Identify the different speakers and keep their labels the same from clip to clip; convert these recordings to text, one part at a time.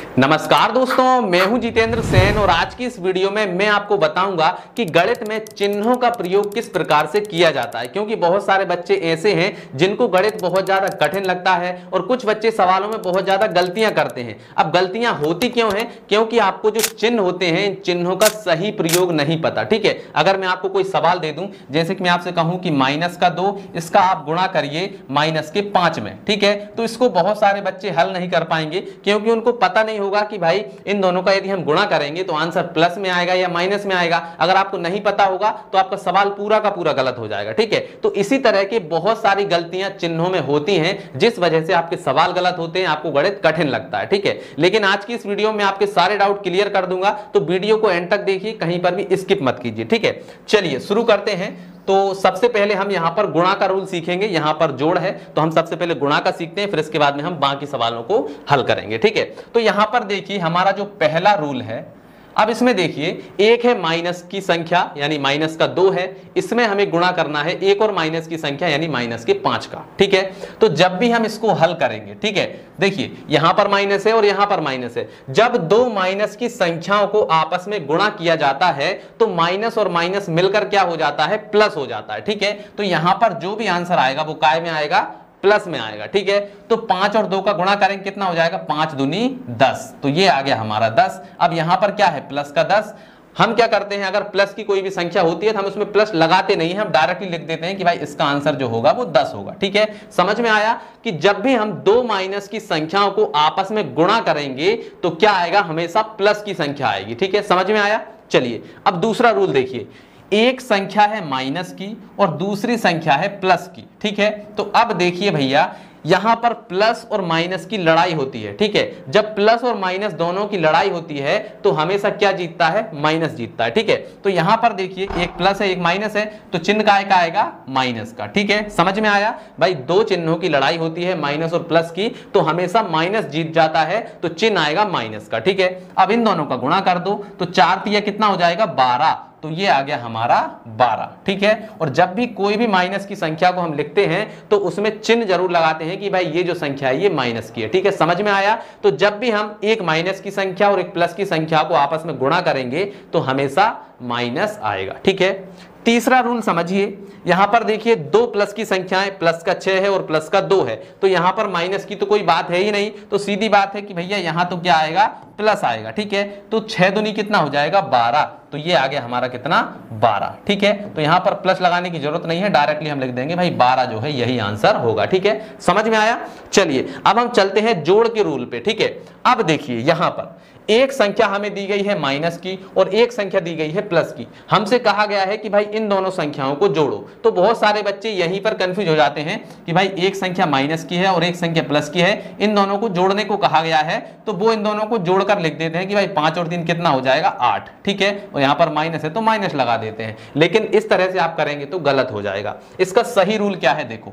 Speaker 1: नमस्कार दोस्तों, मैं हूं जितेंद्र सेन और आज की इस वीडियो में मैं आपको बताऊंगा कि गणित में चिन्हों का प्रयोग किस प्रकार से किया जाता है। क्योंकि बहुत सारे बच्चे ऐसे हैं जिनको गणित बहुत ज्यादा कठिन लगता है और कुछ बच्चे सवालों में बहुत ज्यादा गलतियां करते हैं। अब गलतियां होती क्यों हैं? क्योंकि आपको जो चिन्ह होते हैं इन चिन्हों का सही प्रयोग नहीं पता। ठीक है, अगर मैं आपको कोई सवाल दे दूं, जैसे कि मैं आपसे कहूं कि -2 इसका आप गुणा करिए -5 में, ठीक है, तो इसको बहुत सारे बच्चे हल नहीं कर पाएंगे क्योंकि उनको पता नहीं होगा कि भाई इन दोनों का यदि हम गुणा करेंगे तो आंसर प्लस में आएगा या माइनस में आएगा। अगर आपको नहीं पता होगा तो आपका सवाल पूरा का पूरा गलत हो जाएगा। ठीक है, तो इसी तरह की बहुत सारी गलतियां चिन्हों में होती हैं जिस वजह से आपके सवाल गलत होते हैं, आपको गणित कठिन लगता है। ठीक है, लेकिन आज की इस वीडियो में आपके सारे डाउट क्लियर कर दूंगा, तो वीडियो को एंड तक देखिए, कहीं पर भी स्किप मत कीजिए। ठीक है, चलिए शुरू करते हैं। तो सबसे पहले हम यहां पर गुणा का रूल सीखेंगे। यहां पर जोड़ है तो हम सबसे पहले गुणा का सीखते हैं, फिर इसके बाद में हम बाकी सवालों को हल करेंगे। ठीक है, तो यहां पर देखिए हमारा जो पहला रूल है, अब इसमें देखिए एक है माइनस की संख्या यानी -2 है, इसमें हमें गुणा करना है एक और माइनस की संख्या यानी -5 का। ठीक है, तो जब भी हम इसको हल करेंगे, ठीक है, देखिए यहां पर माइनस है और यहां पर माइनस है, जब दो माइनस की संख्याओं को आपस में गुणा किया जाता है तो माइनस और माइनस मिलकर क्या हो जाता है, प्लस हो जाता है। ठीक है, तो यहां पर जो भी आंसर आएगा वो काय में आएगा, प्लस में आएगा। ठीक है, तो 5 और 2 का गुणा करेंगे कितना हो जाएगा, 5 दूनी 10, तो ये आ गया हमारा 10। अब यहां पर क्या है, प्लस का 10। हम क्या करते हैं, अगर प्लस की कोई भी संख्या होती है तो हम उसमें प्लस लगाते नहीं हैं, हम डायरेक्टली लिख देते हैं कि भाई इसका आंसर जो होगा वो 10 होगा। ठीक है, समझ में आया कि जब भी हम दो माइनस की संख्याओं को आपस में गुणा करेंगे तो क्या आएगा, हमेशा प्लस की संख्या आएगी। ठीक है, समझ में आया। चलिए अब दूसरा रूल देखिए, एक संख्या है माइनस की और दूसरी संख्या है प्लस की। ठीक है, तो अब देखिए भैया यहां पर प्लस और माइनस की लड़ाई होती है। ठीक है, जब प्लस और माइनस दोनों की लड़ाई होती है तो हमेशा क्या जीतता है, माइनस जीतता है। ठीक है, तो यहां पर देखिए एक प्लस है एक माइनस है, तो चिन्ह काय का आएगा, माइनस का। ठीक है, समझ में आया भाई, दो चिन्हों की लड़ाई होती है माइनस और प्लस की, तो हमेशा माइनस जीत जाता है, तो चिन्ह आएगा माइनस का। ठीक है, अब इन दोनों का गुणा कर दो तो 4 तिया कितना हो जाएगा, 12, तो ये आ गया हमारा 12। ठीक है, और जब भी कोई भी माइनस की संख्या को हम लिखते हैं तो उसमें चिन्ह जरूर लगाते हैं कि भाई ये जो संख्या है ये माइनस की है। ठीक है, समझ में आया। तो जब भी हम एक माइनस की संख्या और एक प्लस की संख्या को आपस में गुणा करेंगे तो हमेशा माइनस आएगा। ठीक है, तीसरा रूल समझिए, यहां पर देखिए दो प्लस की संख्याएं, प्लस का 6 है और प्लस का 2 है, तो यहां पर माइनस की तो कोई बात है ही नहीं, तो सीधी बात है कि भैया यहां तो क्या आएगा, प्लस आएगा। ठीक है, तो 6 दूनी कितना हो जाएगा, 12, तो ये आ गया हमारा कितना, 12। ठीक है, तो यहां पर प्लस लगाने की जरूरत नहीं है, डायरेक्टली हम लिख देंगे भाई 12 जो है यही आंसर होगा। ठीक है, समझ में आया। चलिए अब हम चलते हैं जोड़ के रूल पे। ठीक है, अब देखिए यहां पर एक संख्या हमें दी गई है माइनस की और एक संख्या दी गई है प्लस की, हमसे कहा गया है कि भाई इन दोनों संख्याओं को जोड़ो। तो बहुत सारे बच्चे यहीं पर कंफ्यूज हो जाते हैं कि भाई एक संख्या माइनस की है और एक संख्या प्लस की है, इन दोनों को जोड़ने को कहा गया है, तो वो इन दोनों को जोड़कर लिख देते हैं कि भाई 5 और 3 कितना हो जाएगा, 8। ठीक है, और यहां पर माइनस है तो माइनस लगा देते हैं, लेकिन इस तरह से आप करेंगे तो गलत हो जाएगा। इसका सही रूल क्या है, देखो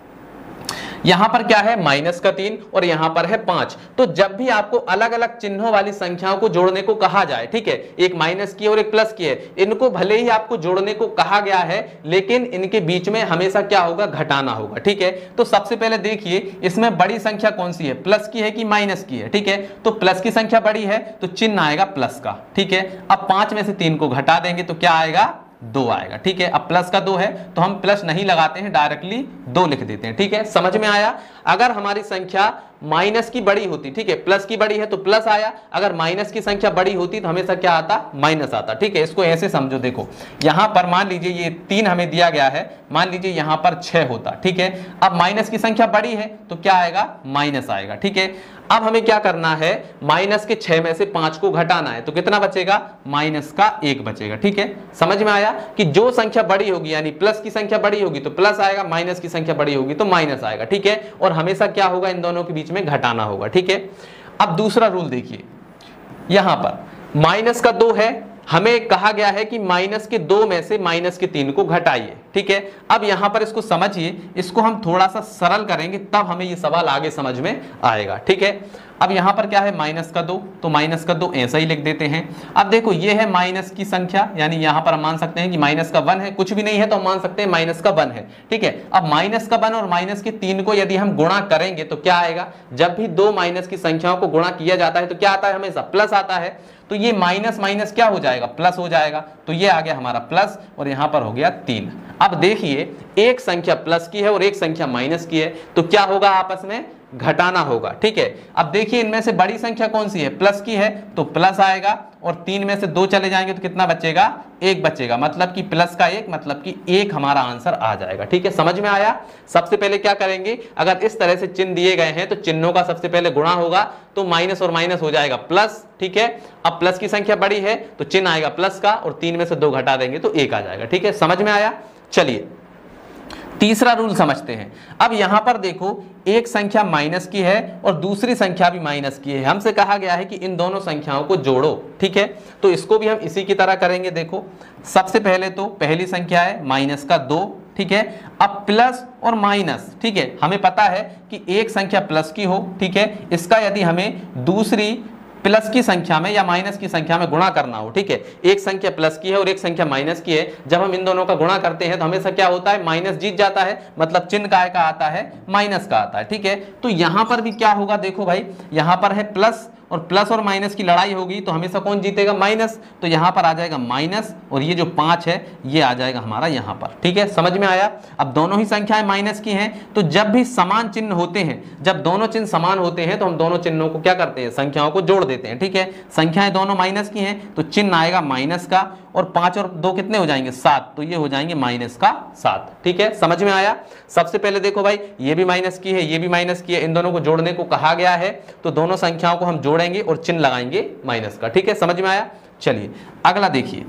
Speaker 1: यहां पर क्या है, -3 और यहां पर है 5, तो जब भी आपको अलग अलग चिन्हों वाली संख्याओं को जोड़ने को कहा जाए, ठीक है, एक माइनस की और एक प्लस की है, इनको भले ही आपको जोड़ने को कहा गया है लेकिन इनके बीच में हमेशा क्या होगा, घटाना होगा। ठीक है, तो सबसे पहले देखिए इसमें बड़ी संख्या कौन सी है, प्लस की है कि माइनस की है। ठीक है, तो प्लस की संख्या बड़ी है तो चिन्ह आएगा प्लस का। ठीक है, अब 5 में से 3 को घटा देंगे तो क्या आएगा, 2 आएगा। ठीक है, अब प्लस का 2 है तो हम प्लस नहीं लगाते हैं, डायरेक्टली 2 लिख देते हैं। ठीक है, समझ में आया। अगर हमारी संख्या माइनस की बड़ी होती, ठीक है, प्लस की बड़ी है तो प्लस आया, अगर माइनस की संख्या बड़ी होती तो हमेशा क्या आता, माइनस आता। ठीक है, इसको ऐसे समझो, देखो यहां पर मान लीजिए ये 3 हमें दिया गया है, मान लीजिए यहां पर 6 होता। ठीक है, अब माइनस की संख्या बड़ी है तो क्या आएगा, माइनस आएगा। ठीक है, अब हमें क्या करना है, माइनस के 6 में से 5 को घटाना है, तो कितना बचेगा, -1 बचेगा। ठीक है, समझ में आया कि जो संख्या बड़ी होगी यानी प्लस की संख्या बड़ी होगी तो प्लस आएगा, माइनस की संख्या बड़ी होगी तो माइनस आएगा। ठीक है, और हमेशा क्या होगा, इन दोनों के बीच में घटाना होगा। ठीक है, अब दूसरा रूल देखिए, यहां पर -2 है, हमें कहा गया है कि माइनस के 2 में से माइनस के 3 को घटाइए। ठीक है, अब यहां पर इसको समझिए, इसको हम थोड़ा सा सरल करेंगे तब हमें ये सवाल आगे समझ में आएगा। ठीक है, अब यहाँ पर क्या है -2, तो -2 ऐसा ही लिख देते हैं। अब देखो ये है माइनस की संख्या, यानी यहाँ पर हम मान सकते हैं कि -1 है, कुछ भी नहीं है तो हम मान सकते हैं -1 है, ठीक है। अब -1 और -3 को यदि हम गुणा करेंगे तो क्या आएगा, जब भी दो माइनस की संख्याओं को गुणा किया जाता है तो क्या आता है, हमेशा प्लस आता है। तो ये माइनस माइनस क्या हो जाएगा, प्लस हो जाएगा। तो ये आ गया हमारा प्लस और यहां पर हो गया 3। अब देखिए एक संख्या प्लस की है और एक संख्या माइनस की है, तो क्या होगा, आपस में घटाना होगा, ठीक है। अब देखिए इनमें से बड़ी संख्या कौन सी है, प्लस की है, तो प्लस आएगा और 3 में से 2 चले जाएंगे तो कितना बचेगा, 1 बचेगा। मतलब कि प्लस का 1, मतलब कि 1 हमारा आंसर आ जाएगा, ठीक है। समझ में आया। सबसे पहले क्या करेंगे, अगर इस तरह से चिन्ह दिए गए हैं तो चिन्हों का सबसे पहले गुणा होगा, तो माइनस और माइनस हो जाएगा प्लस, ठीक है। अब प्लस की संख्या बड़ी है तो चिन्ह आएगा प्लस का और 3 में से 2 घटा देंगे तो 1 आ जाएगा, ठीक है। समझ में आया। चलिए तीसरा रूल समझते हैं। अब यहां पर देखो एक संख्या माइनस की है और दूसरी संख्या भी माइनस की है। हमसे कहा गया है कि इन दोनों संख्याओं को जोड़ो, ठीक है। तो इसको भी हम इसी की तरह करेंगे। देखो सबसे पहले तो पहली संख्या है -2, ठीक है। अब प्लस और माइनस, ठीक है, हमें पता है कि एक संख्या प्लस की हो, ठीक है, इसका यदि हमें दूसरी प्लस की संख्या में या माइनस की संख्या में गुणा करना हो, ठीक है। एक संख्या प्लस की है और एक संख्या माइनस की है, जब हम इन दोनों का गुणा करते हैं तो हमेशा क्या होता है, माइनस जीत जाता है, मतलब चिन्ह काय का आता है, माइनस का आता है, ठीक है। तो यहां पर भी क्या होगा, देखो भाई यहां पर है प्लस और माइनस की लड़ाई होगी तो हमेशा कौन जीतेगा, माइनस। तो यहां पर आ जाएगा माइनस और ये जो 5 है ये आ जाएगा हमारा यहां पर, ठीक है। समझ में आया। अब दोनों ही संख्याएं माइनस की हैं, तो जब भी समान चिन्ह होते हैं, जब दोनों चिन्ह समान होते हैं तो हम दोनों चिन्हों को क्या करते हैं, संख्याओं को जोड़ देते हैं, ठीक है। संख्याएं दोनों माइनस की हैं तो चिन्ह आएगा माइनस का और 5 और 2 कितने हो जाएंगे, 7, तो ये हो जाएंगे -7, ठीक है। समझ में आया। सबसे पहले देखो भाई ये भी माइनस की है, ये भी माइनस की है, इन दोनों को जोड़ने को कहा गया है, तो दोनों संख्याओं को हम जोड़ेंगे और चिन्ह लगाएंगे माइनस का, ठीक है। समझ में आया। चलिए अगला देखिए,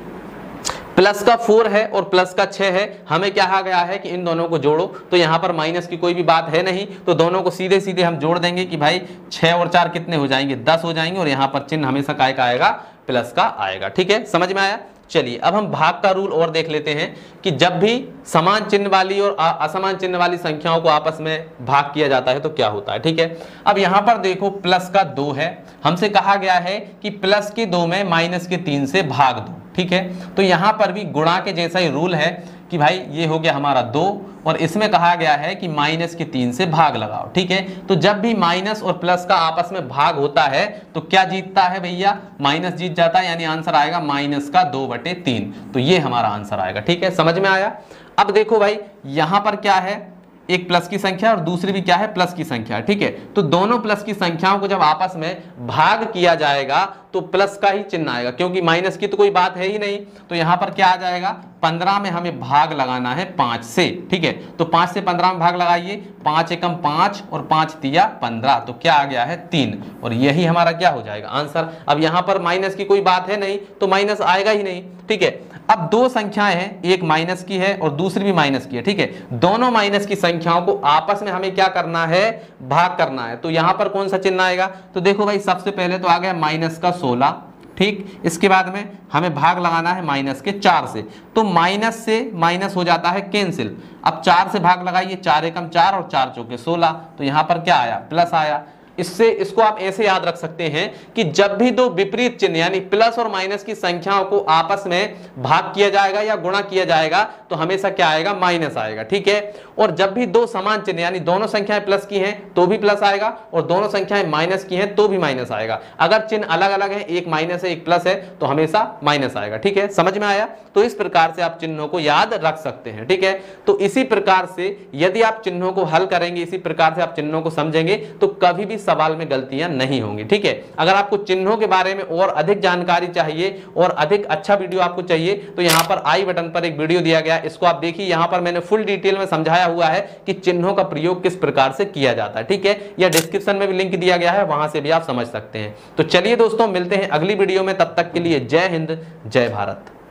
Speaker 1: प्लस का 4 है और प्लस का 6 है, हमें क्या कहा गया है कि इन दोनों को जोड़ो, तो यहां पर माइनस की कोई भी बात है नहीं, तो दोनों को सीधे सीधे हम जोड़ देंगे कि भाई 6 और 4 कितने हो जाएंगे, 10 हो जाएंगे और यहां पर चिन्ह हमेशा काय का आएगा, प्लस का आएगा, ठीक है। समझ में आया। चलिए अब हम भाग का रूल और देख लेते हैं कि जब भी समान चिन्ह वाली और असमान चिन्ह वाली संख्याओं को आपस में भाग किया जाता है तो क्या होता है, ठीक है। अब यहां पर देखो प्लस का 2 है, हमसे कहा गया है कि प्लस के 2 में -3 से भाग दो, ठीक है। तो यहां पर भी गुणा के जैसा ही रूल है कि भाई ये हो गया हमारा 2 और इसमें कहा गया है कि -3 से भाग लगाओ, ठीक है। तो जब भी माइनस और प्लस का आपस में भाग होता है तो क्या जीतता है भैया, माइनस जीत जाता है, यानी आंसर आएगा -2/3। तो ये हमारा आंसर आएगा, ठीक है। समझ में आया। अब देखो भाई यहां पर क्या है, एक प्लस की संख्या और दूसरी भी क्या है, प्लस की संख्या, ठीक है। तो दोनों प्लस की संख्याओं को जब आपस में भाग किया जाएगा तो प्लस का ही चिन्ह आएगा, क्योंकि माइनस की तो कोई बात है ही नहीं। तो यहां पर क्या आ जाएगा, 15 में हमें भाग लगाना है 5 से, ठीक है। तो 5 से 15 में भाग लगाइए, 5 एकम 5 और 5 तिया 15, तो क्या आ गया है 3, और यही हमारा क्या हो जाएगा आंसर। अब यहां पर माइनस की कोई बात है नहीं तो माइनस आएगा ही नहीं, ठीक है। अब दो संख्याएं हैं, एक माइनस की है और दूसरी भी माइनस की है, ठीक है। दोनों माइनस की संख्याओं को आपस में हमें क्या करना है, भाग करना है। तो यहां पर कौन सा चिन्ह आएगा, तो देखो भाई सबसे पहले तो आ गया -16, ठीक। इसके बाद में हमें भाग लगाना है -4 से, तो माइनस से माइनस हो जाता है कैंसिल। अब 4 से भाग लगाइए, 4 एकम 4 और 4 चौके 16, तो यहां पर क्या आया, प्लस आया। इसको आप ऐसे याद रख सकते हैं कि जब भी दो विपरीत चिन्ह यानी प्लस और माइनस की संख्याओं को आपस में भाग किया जाएगा या गुणा किया जाएगा तो हमेशा क्या आएगा, माइनस आएगा, ठीक है। और जब भी दो समान चिन्ह यानी दोनों संख्याएं प्लस की हैं तो भी प्लस आएगा और दोनों संख्याएं माइनस की हैं तो भी माइनस आएगा। अगर चिन्ह अलग अलग है, एक माइनस है एक प्लस है, तो हमेशा माइनस आएगा, ठीक है। समझ में आया। तो इस प्रकार से आप चिन्हों को याद रख सकते हैं, ठीक है। तो इसी प्रकार से यदि आप चिन्हों को हल करेंगे, इसी प्रकार से आप चिन्हों को समझेंगे तो कभी भी सवाल में गलतियां नहीं होंगी, ठीक है। अगर आपको चिन्हों के बारे में और अधिक जानकारी चाहिए और अधिक अच्छा वीडियो आपको चाहिए तो यहां पर आई बटन पर एक वीडियो दिया गया, इसको आप देखिए। यहां पर मैंने फुल डिटेल में समझाया हुआ है कि चिन्हों का प्रयोग किस प्रकार से किया जाता है, ठीक है। या डिस्क्रिप्शन में भी लिंक दिया गया है, वहां से भी आप समझ सकते हैं। तो चलिए दोस्तों, मिलते हैं अगली वीडियो में, तब तक के लिए जय हिंद, जय भारत।